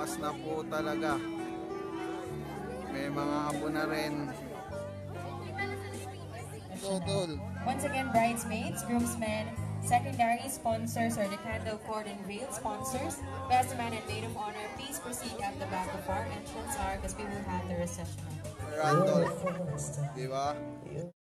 Malakas na po talaga. May mga apo na rin. Once again, bridesmaids, groomsmen, secondary sponsors, or the candle cord and veil sponsors, best man and maid of honor, please proceed at the back of our entrance arc as we will have the reception. Randolph, di ba?